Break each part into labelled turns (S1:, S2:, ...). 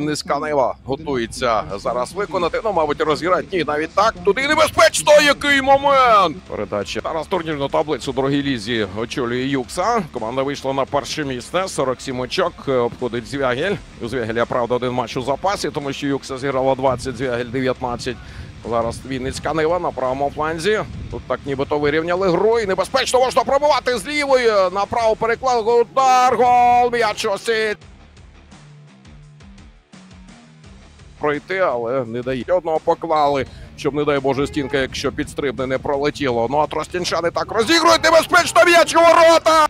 S1: Вінницька Нива готується зараз виконати. Ну, мабуть, розіграти. Ні, навіть так. Туди небезпечно, який момент! Передача. Зараз турнірну таблицю у другій лізі очолює Юкса. Команда вийшла на перше місце. 47 очок. Обходить Звягель. У Звягеля, правда, один матч у запасі, тому що Юкса зіграла 20, Звягель 19. Зараз Вінницька Нива на правому фланзі. Тут так нібито вирівняли гру. І небезпечно можна пробивати з лівої. Направо переклад. Удар. Гол. М'яч у сіть. Пройти, але не дає. Одного поклали, щоб, не дай Боже, стінка, якщо підстрибне, не пролетіло. Ну, а тростянчани так розігрують. Небезпечно м'яч у ворота.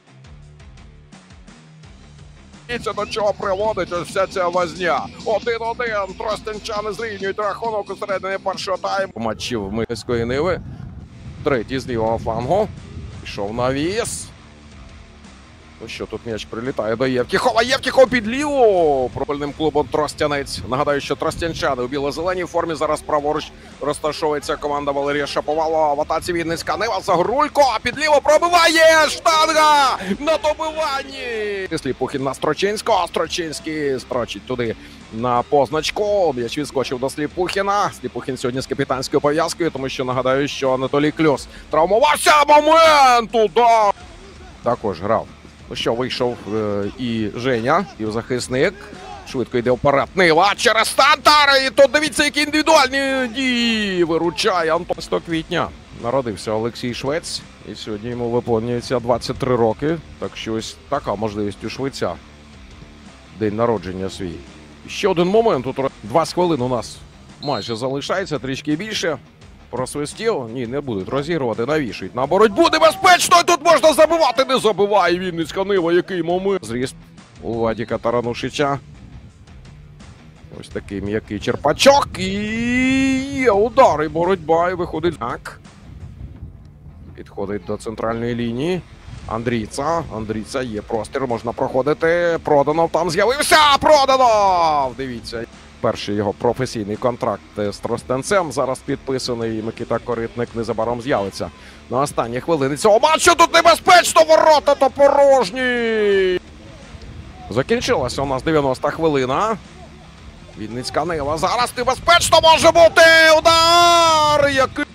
S1: Це до чого приводить ось вся ця возня. 1-1. Тростянчани зрівнюють рахунок у середині першого тайму. Матчів Михайлівської Ниви. Третій з лівого флангу. Пішов навіс. Ну що, тут м'яч прилітає до Євтіхова. Євтіхов під ліву. Пробольним клубом Тростянець. Нагадаю, що тростянчани у біло-зеленій формі. Зараз праворуч розташовується команда Валерія Шаповалова. В атаці Вінницька Нива. Загрулько. Під ліво пробиває. Штанга на добиванні. Сліпухін на Строчинського. Строчинський строчить туди на позначку. М'яч відскочив до Сліпухіна. Сліпухін сьогодні з капітанською пов'язкою, тому що нагадаю, що Анатолій Кльос травмувався. Момент! Удар! Також грав. Ну що, вийшов і Женя, півзахисник. Швидко йде вперед. Нива через Тантар. І тут дивіться, які індивідуальні дії виручає Антон. 100 квітня народився Олексій Швець. І сьогодні йому виповнюється 23 роки. Так що ось така можливість у швеця. День народження свій. Ще один момент. Тут 20 хвилин у нас майже залишається, трішки більше. Просвистів. Ні, не будуть розігрувати, навішують на боротьбу. Небезпечно! І тут можна забивати. Не забиває Вінницька Нива. Який момент. Зріст у Вадіка Таранушича. Ось такий м'який черпачок. І є удар. І боротьба. І виходить. Так. Підходить до центральної лінії. Андрійця. Є простір. Можна проходити. Проданов там з'явився. Проданов! Дивіться. Перший його професійний контракт з Тростянцем зараз підписаний. Микита Коритник незабаром з'явиться на останні хвилини цього матчу. Тут небезпечно, ворота то порожні. Закінчилася у нас 90-та хвилина. Вінницька Нива. Зараз небезпечно може бути. Удар! Який...